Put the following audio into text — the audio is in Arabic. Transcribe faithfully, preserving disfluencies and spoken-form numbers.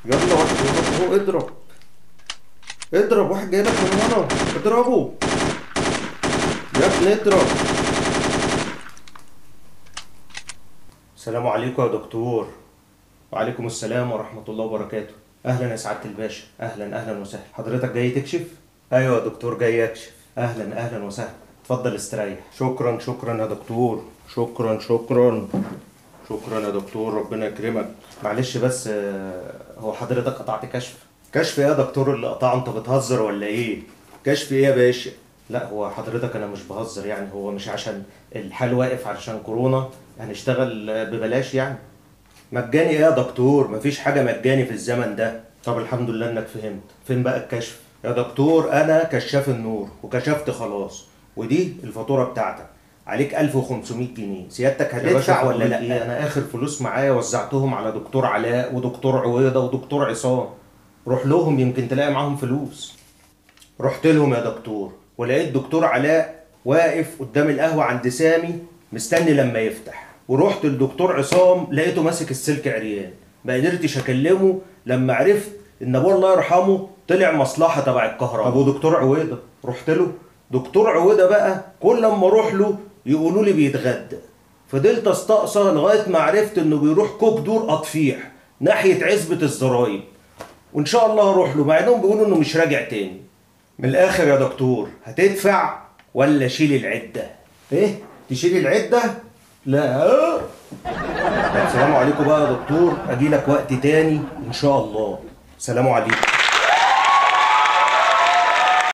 يلا واحد اهو، اضرب اضرب، واحد جاي لك من ورا، اضربه يا ابني اضرب. السلام عليكم يا دكتور. وعليكم السلام ورحمة الله وبركاته. أهلا يا سعادة الباشا، أهلا أهلا وسهلا. حضرتك جاي تكشف؟ أيوة يا دكتور جاي أكشف. أهلا أهلا وسهلا، اتفضل استريح. شكرا شكرا يا دكتور، شكرا شكرا شكرا يا دكتور، ربنا يكرمك. معلش بس آه، هو حضرتك قطعت كشف؟ كشف ايه يا دكتور اللي قطعه؟ انت بتهزر ولا ايه؟ كشف ايه يا باشا؟ لا هو حضرتك انا مش بهزر، يعني هو مش عشان الحال واقف علشان كورونا هنشتغل آه، ببلاش يعني. مجاني ايه يا دكتور؟ مفيش حاجة مجاني في الزمن ده. طب الحمد لله انك فهمت. فين بقى الكشف؟ يا دكتور انا كشاف النور وكشفت خلاص، ودي الفاتورة بتاعتك، عليك ألف وخمسمية جنيه. سيادتك هتدفع ولا لا؟ إيه؟ انا اخر فلوس معايا وزعتهم على دكتور علاء ودكتور عويضة ودكتور عصام. روح لهم يمكن تلاقي معاهم فلوس. رحت لهم يا دكتور ولقيت دكتور علاء واقف قدام القهوة عند سامي مستني لما يفتح، ورحت لدكتور عصام لقيته ماسك السلك عريان، ما قدرتش اكلمه لما عرفت ان ابوه الله يرحمه طلع مصلحة تبع الكهرباء. ابو دكتور عويضة رحت له، دكتور عويضة بقى كل لما اروح له يقولوا لي بيتغدى، فضلت استقصى لغاية ما عرفت انه بيروح كوك دور اطفيح ناحية عزبة الزرايب، وان شاء الله هروح له مع انهم بيقولوا انه مش راجع تاني. من الاخر يا دكتور هتدفع ولا شيل العدة؟ ايه؟ تشيل العدة؟ لا. السلام عليكم بقى يا دكتور، اجي لك وقت تاني ان شاء الله. سلام عليكم.